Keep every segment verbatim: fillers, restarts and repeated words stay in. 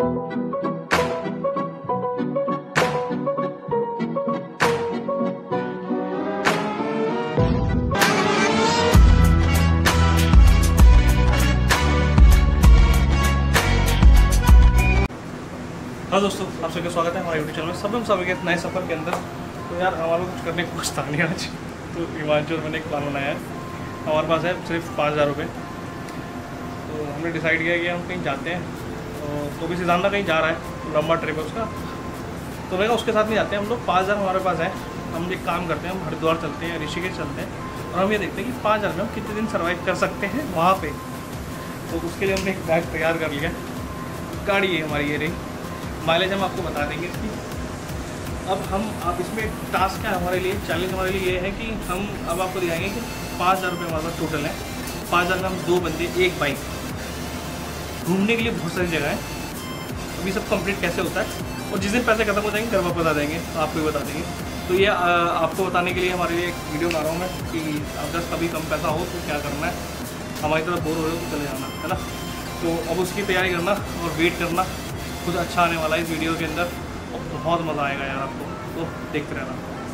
हाँ दोस्तों, आप सबका स्वागत है हमारे यूट्यूब चैनल में। सब हम सब नए सफ़र के अंदर। तो यार हमारे कुछ करने को कुछ था नहीं आज, तो हिमांशु और मैंने एक प्लान बनाया है। हमारे पास है सिर्फ पाँच हज़ार रुपये। तो हमने डिसाइड किया कि हम कहीं जाते हैं, तो भी सिद्धांत कहीं जा रहा है, लंबा ट्रिप है उसका। तो मैं उसके साथ नहीं जाते हैं हम लोग। पाँच हज़ार हमारे पास है। हम एक काम करते हैं, हम हरिद्वार चलते हैं, ऋषिकेश चलते हैं, और हम ये देखते हैं कि पाँच हज़ार में हम कितने दिन सर्वाइव कर सकते हैं वहाँ पर। तो उसके लिए हमने एक बैग तैयार कर लिया। गाड़ी है हमारी, ये रही। माइलेज हम आपको बता देंगे इसकी। अब हम आप इसमें टास्क है हमारे लिए, चैलेंज हमारे लिए ये है कि हम अब आपको दिखाएंगे कि पाँच हज़ार रुपये हमारे पास टोटल है। पाँच हज़ार में हम दो बंदे, एक बाइक, घूमने के लिए बहुत सारी जगह है। अभी सब कंप्लीट कैसे होता है, और जिस दिन पैसे खत्म हो जाएंगे घर वापस बता देंगे, आपको भी बता देंगे। तो ये आ, आपको बताने के लिए हमारे लिए एक वीडियो बना रहा हूँ मैं कि अगर कभी कम पैसा हो तो क्या करना है। हमारी तरफ बोर हो रहे हो तो चले जाना, है ना। तो अब उसकी तैयारी करना और वेट करना। कुछ अच्छा आने वाला है इस वीडियो के अंदर, और बहुत मज़ा आएगा यार आपको, तो देखते रहना।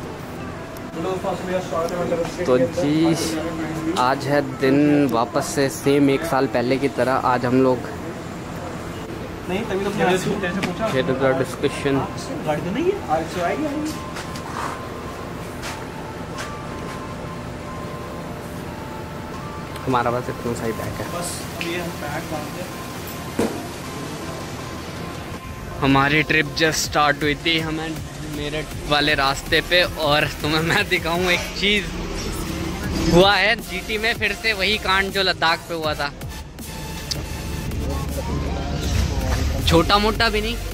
तो जी आज है दिन वापस से सेम एक साल पहले की तरह। आज हम लोग नहीं तभी तो पूछा डिस्कशन गाड़ी तो नहीं है, आज आएगी। हमारा बस इतना सही बैग है। बस अब ये हम बैग बांधते हैं। हमारी ट्रिप जस्ट स्टार्ट हुई थी हमें मेरठ वाले रास्ते पे, और तुम्हें मैं दिखाऊं एक चीज़ हुआ है जीटी में फिर से वही कांड जो लद्दाख पे हुआ था। छोटा मोटा भी नहीं,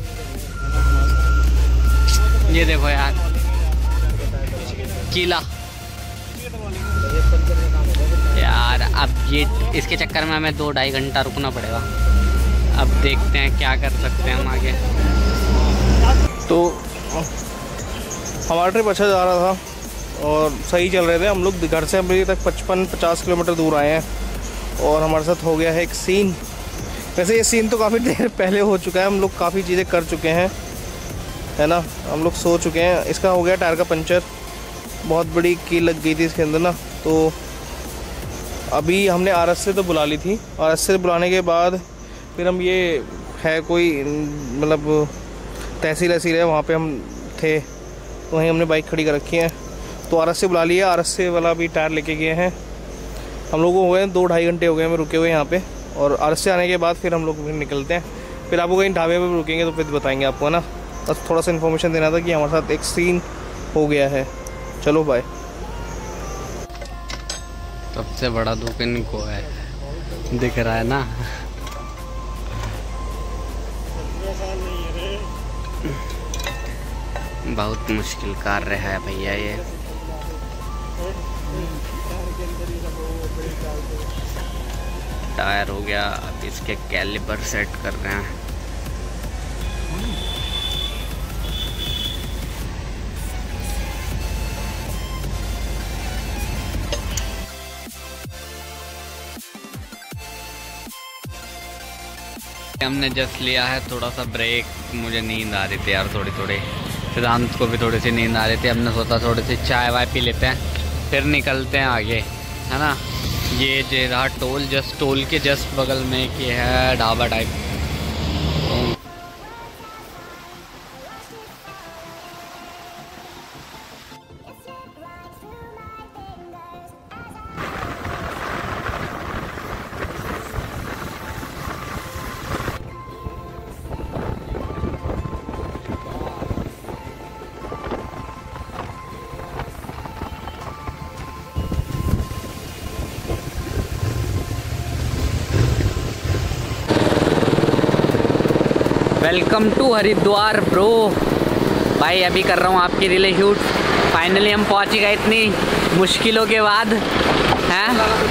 ये देखो यार किला यार। अब ये इसके चक्कर में हमें दो ढाई घंटा रुकना पड़ेगा। अब देखते हैं क्या कर सकते हैं हम आगे। तो हमारा ट्रिप अच्छा जा रहा था और सही चल रहे थे हम लोग। घर से अभी तक पचपन पचास किलोमीटर दूर आए हैं, और हमारे साथ हो गया है एक सीन। वैसे ये सीन तो काफ़ी देर पहले हो चुका है, हम लोग काफ़ी चीज़ें कर चुके हैं, है ना। हम लोग सो चुके हैं। इसका हो गया टायर का पंचर, बहुत बड़ी कील लग गई थी इसके अंदर ना। तो अभी हमने आर एस से तो बुला ली थी, आर एस से बुलाने के बाद फिर हम ये है कोई मतलब तहसील वहसील है, वहाँ पे हम थे, तो वहीं हमने बाइक खड़ी कर रखी है। तो आर एस से बुला लिया, आर एस से वाला भी टायर लेके गए हैं। हम लोग को हुए दो ढाई घंटे हो गए हमें रुके हुए यहाँ पे, और आर एस से आने के बाद फिर हम लोग निकलते हैं। फिर आपको कहीं ढाबे पे रुकेंगे तो फिर बताएंगे आपको, है ना। बस थोड़ा सा इन्फॉर्मेशन देना था कि हमारे साथ एक सीन हो गया है। चलो बाय। सबसे बड़ा दुख इनको है, दिख रहा है ना। बहुत मुश्किल कार्य है भैया ये। टायर हो गया, अब इसके कैलिपर सेट कर रहे हैं। हमने जस्ट लिया है थोड़ा सा ब्रेक। मुझे नींद आ रही थी यार थोड़ी थोड़ी, सिद्धांत को भी थोड़ी सी नींद आ रही थी। हमने सोचा थोड़ी सी चाय वाय पी लेते हैं फिर निकलते हैं आगे, है ना। ये जो रहा टोल, जस्ट टोल के जस्ट बगल में कि है ढाबा type. Welcome to Haridwar bro. भाई अभी कर रहा हूँ आपकी रिले शूट। फाइनली हम पहुँच गए इतनी मुश्किलों के बाद, हैं।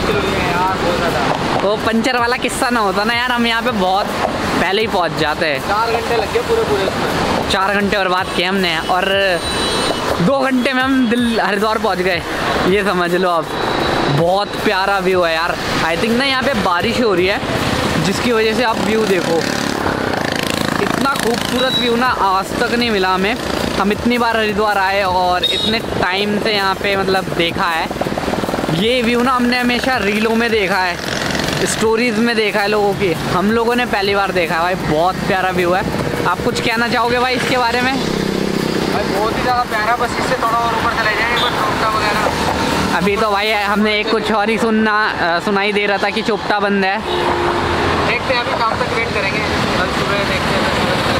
वो पंचर वाला किस्सा ना होता ना यार, हम यहाँ पे बहुत पहले ही पहुँच जाते हैं। चार घंटे लग गए पूरे पूरे उसमें। चार घंटे और बाद किए हमने, और दो घंटे में हम दिल हरिद्वार पहुँच गए, ये समझ लो आप। बहुत प्यारा व्यू है यार। आई थिंक ना यहाँ पे बारिश हो रही है, जिसकी वजह से आप व्यू देखो। इतना खूबसूरत व्यू ना आज तक नहीं मिला हमें। हम इतनी बार हरिद्वार आए और इतने टाइम से यहाँ पे मतलब देखा है ये व्यू ना, हमने हमेशा रीलों में देखा है, स्टोरीज़ में देखा है लोगों की, हम लोगों ने पहली बार देखा है भाई। बहुत प्यारा व्यू है। आप कुछ कहना चाहोगे भाई इसके बारे में? भाई बहुत ही ज़्यादा प्यारा, बस इससे थोड़ा और ऊपर चले जाएंगे बस चोपटा वगैरह। अभी तो भाई हमने एक कुछ और ही सुनना सुनाई दे रहा था कि चोपटा बंद है। देखते हैं अभी शाम तक वेट करेंगे, कल सुबह देखते हैं।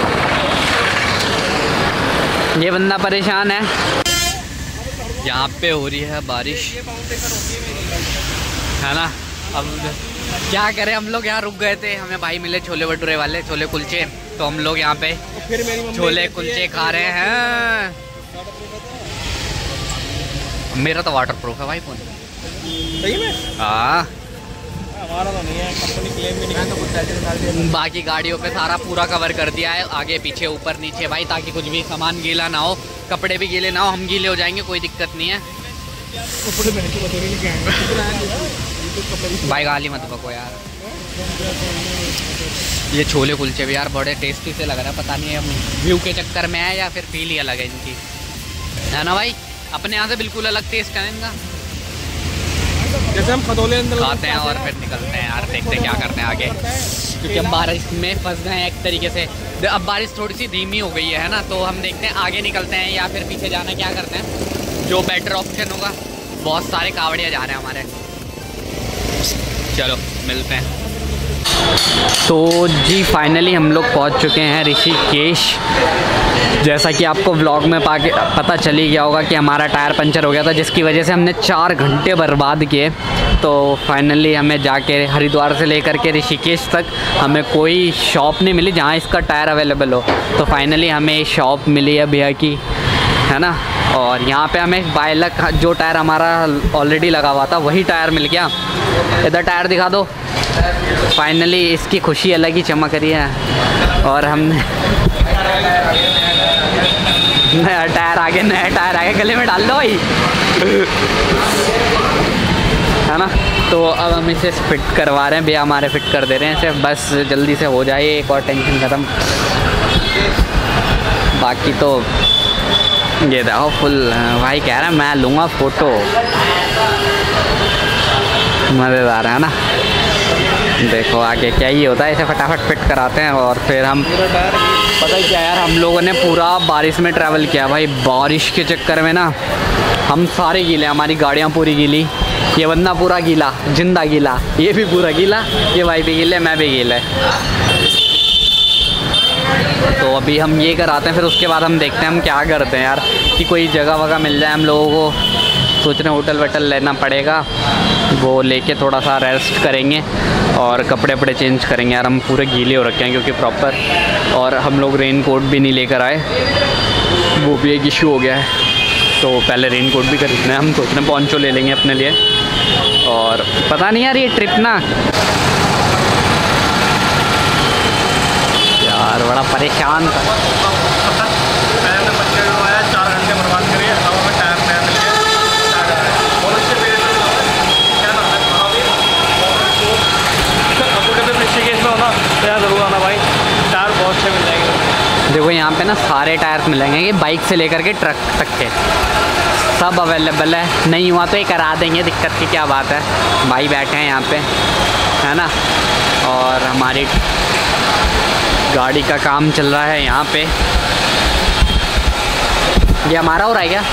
ये बंदा परेशान है। यहाँ पे हो रही है बारिश है ना। अब क्या करें, हम लोग यहाँ रुक गए थे, हमें भाई मिले छोले भटूरे वाले, छोले कुलचे, तो हम लोग यहाँ पे छोले कुलचे खा रहे हैं। मेरा तो वाटर प्रूफ है भाई फोन। सही में? हाँ हमारा तो नहीं है, कंपनी क्लेम भी नहीं। तो कुछ बाकी गाड़ियों पे सारा पूरा कवर कर दिया है, आगे पीछे ऊपर नीचे भाई, ताकि कुछ भी सामान गीला ना हो, कपड़े भी गीले ना हो, हम गीले हो जाएंगे कोई दिक्कत नहीं है। भाई गाली मत बको यार। ये छोले कुलचे भी यार बड़े टेस्टी से लग रहा है, पता नहीं हम व्यू के चक्कर में है या फिर फील ही अलग है इनकी, है ना भाई। अपने यहाँ से बिल्कुल अलग टेस्ट है इनका। जैसे हम खतौले अंदर खाते हैं और फिर निकलते हैं यार, देखते हैं क्या करते हैं आगे, क्योंकि हम बारिश में फंस गए हैं एक तरीके से। अब बारिश थोड़ी सी धीमी हो गई है ना, तो हम देखते हैं आगे निकलते हैं या फिर पीछे जाना क्या करते हैं, जो बेटर ऑप्शन होगा। बहुत सारे कावड़िया जा रहे हैं हमारे, चलो मिलते हैं। तो जी फाइनली हम लोग पहुंच चुके हैं ऋषिकेश। जैसा कि आपको व्लॉग में पाके पता चल ही गया होगा कि हमारा टायर पंचर हो गया था, जिसकी वजह से हमने चार घंटे बर्बाद किए। तो फाइनली हमें जाके हरिद्वार से लेकर के ऋषिकेश तक हमें कोई शॉप नहीं मिली जहाँ इसका टायर अवेलेबल हो। तो फाइनली हमें शॉप मिली है भैया की, है ना। और यहाँ पे हमें बाइलक जो टायर हमारा ऑलरेडी लगा हुआ था वही टायर मिल गया। इधर टायर दिखा दो। फाइनली इसकी खुशी अलग ही चमक रही है। और हमने नया टायर आ गया, नया टायर आ गया, गले में डाल दो भाई, है ना। तो अब हम इसे फिट करवा रहे हैं, भैया हमारे फिट कर दे रहे हैं इसे, बस जल्दी से हो जाए, एक और टेंशन ख़त्म। बाकी तो ये देखो फुल भाई कह रहा है मैं लूँगा फ़ोटो, मज़ेदार है ना। देखो आगे क्या ही होता है, इसे फटाफट फिट कराते हैं और फिर हम, पता है क्या यार, हम लोगों ने पूरा बारिश में ट्रैवल किया भाई। बारिश के चक्कर में ना हम सारे गीले, हमारी गाड़ियाँ पूरी गीली, ये बंदा पूरा गीला, जिंदा गीला, ये भी पूरा गीला, ये भाई भी गीले, मैं भी गीला। तो अभी हम ये कराते हैं, फिर उसके बाद हम देखते हैं हम क्या करते हैं यार, कि कोई जगह वगह मिल जाए हम लोगों को। सोच रहे हैं होटल वोटल लेना पड़ेगा, वो लेके थोड़ा सा रेस्ट करेंगे और कपड़े वपड़े चेंज करेंगे यार। हम पूरे गीले हो रखे हैं क्योंकि प्रॉपर, और हम लोग रेन कोट भी नहीं लेकर आए, वो भी एक इशू हो गया है। तो पहले रेन कोट भी खरीदना है, हम सोच रहे हैं पॉन्चो ले लेंगे अपने लिए। और पता नहीं यार ये ट्रिप ना यार बड़ा परेशान था। चार घंटे बर्बाद करिए, अब हमें टायर नया मिल गया। आपको कहते ऋषिकेश में होना तो यार ज़रूर आना भाई, टायर बहुत अच्छे मिल जाएंगे। देखो यहाँ पे ना सारे टायर मिलेंगे, ये बाइक से लेकर के ट्रक तक के सब अवेलेबल है। नहीं हुआ तो ये करा देंगे, दिक्कत की क्या बात है। भाई बैठे हैं यहाँ पे, है ना। और हमारी गाड़ी का काम चल रहा है यहाँ पे। ये हमारा हो रहा है क्या?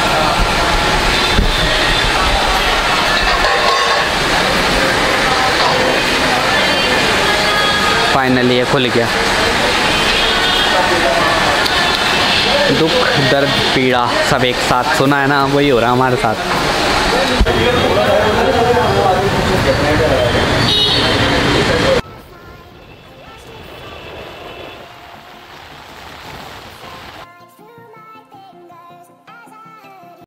फाइनली ये खुल गया। दुख दर्द पीड़ा सब एक साथ सुना है ना, वही हो रहा है हमारे साथ।